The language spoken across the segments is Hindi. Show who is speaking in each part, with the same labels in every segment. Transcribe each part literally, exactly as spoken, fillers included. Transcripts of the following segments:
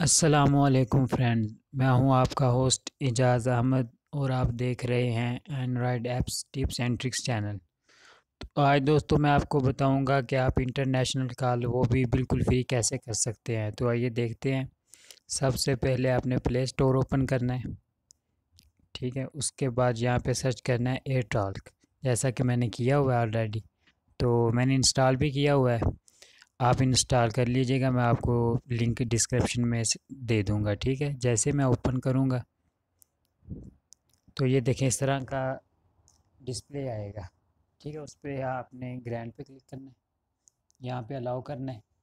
Speaker 1: अस्सलामुअलैकुम फ्रेंड, मैं हूं आपका होस्ट इजाज़ अहमद और आप देख रहे हैं Android apps tips and tricks channel. तो आज दोस्तों मैं आपको बताऊंगा कि आप इंटरनेशनल कॉल वो भी बिल्कुल फ्री कैसे कर सकते हैं। तो आइए देखते हैं। सबसे पहले आपने प्ले स्टोर ओपन करना है, ठीक है। उसके बाद यहाँ पे सर्च करना है एयर टॉल्क, जैसा कि मैंने किया हुआ है ऑलरेडी। तो मैंने इंस्टॉल भी किया हुआ है, आप इंस्टॉल कर लीजिएगा। मैं आपको लिंक डिस्क्रिप्शन में से दे दूंगा, ठीक है। जैसे मैं ओपन करूंगा तो ये देखें इस तरह का डिस्प्ले आएगा, ठीक है। उस पर आपने ग्रैंड पे क्लिक करना है, यहाँ पे अलाउ करना है,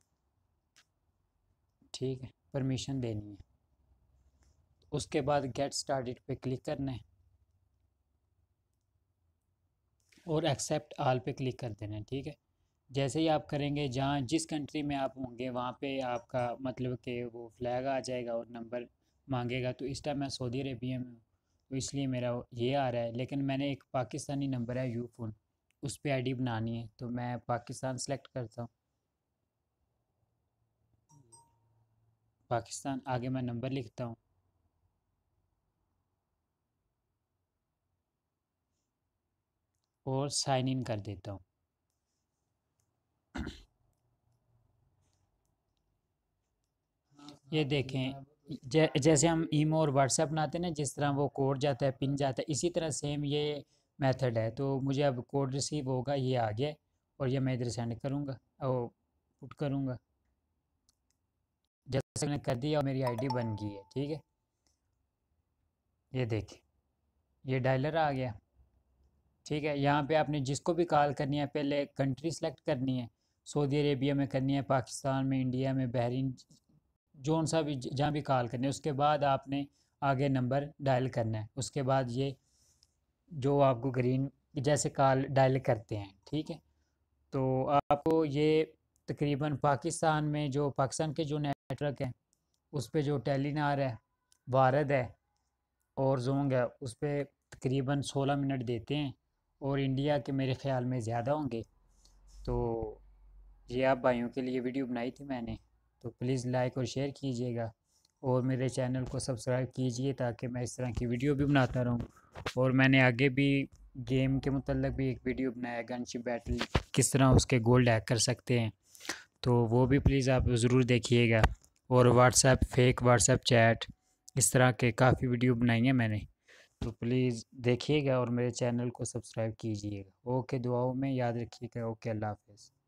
Speaker 1: ठीक है। परमिशन देनी है। उसके बाद गेट स्टार्टेड पे क्लिक करना है और एक्सेप्ट ऑल पे क्लिक कर देना है, ठीक है। जैसे ही आप करेंगे, जहाँ जिस कंट्री में आप होंगे वहाँ पे आपका मतलब कि वो फ्लैग आ जाएगा और नंबर मांगेगा। तो इस टाइम मैं सऊदी अरेबिया में हूँ, तो इसलिए मेरा ये आ रहा है। लेकिन मैंने एक पाकिस्तानी नंबर है यू फ़ोन, उस पर आईडी बनानी है, तो मैं पाकिस्तान सेलेक्ट करता हूँ। पाकिस्तान, आगे मैं नंबर लिखता हूँ और साइन इन कर देता हूँ। ये देखें, जै, जैसे हम ईमो और व्हाट्सएप बनाते हैं ना, जिस तरह वो कोड जाता है, पिन जाता है, इसी तरह सेम ये मेथड है। तो मुझे अब कोड रिसीव होगा, ये आ गया और ये मैं इधर सेंड करूँगा और पुट करूँगा। जैसे मैंने कर दिया और मेरी आईडी बन गई है, ठीक है। ये देखें, ये डायलर आ गया, ठीक है। यहाँ पे आपने जिसको भी कॉल करनी है, पहले कंट्री सेलेक्ट करनी है। सऊदी अरेबिया में करनी है, पाकिस्तान में, इंडिया में, बहरीन, जोन सा भी जहाँ भी कॉल करनी है। उसके बाद आपने आगे नंबर डायल करना है। उसके बाद ये जो आपको ग्रीन जैसे कॉल डायल करते हैं, ठीक है। तो आपको ये तकरीबन पाकिस्तान में जो पाकिस्तान के जो नेटवर्क हैं उस पे जो टेलीनार है, वारद है और जोंग है, उस पे तकरीबन सोलह मिनट देते हैं। और इंडिया के मेरे ख़्याल में ज़्यादा होंगे। तो ये आप भाइयों के लिए वीडियो बनाई थी मैंने, तो प्लीज़ लाइक और शेयर कीजिएगा और मेरे चैनल को सब्सक्राइब कीजिए, ताकि मैं इस तरह की वीडियो भी बनाता रहूं। और मैंने आगे भी गेम के मतलब भी एक वीडियो बनाया, गनशिप बैटल, किस तरह उसके गोल्ड हैक कर सकते हैं। तो वो भी प्लीज़ आप ज़रूर देखिएगा। और व्हाट्सएप, फेक व्हाट्सएप चैट, इस तरह के काफ़ी वीडियो बनाई हैं मैंने। तो प्लीज़ देखिएगा और मेरे चैनल को सब्सक्राइब कीजिएगा। ओके, दुआओं में याद रखिएगा। ओके, अल्लाह हाफ़िज़।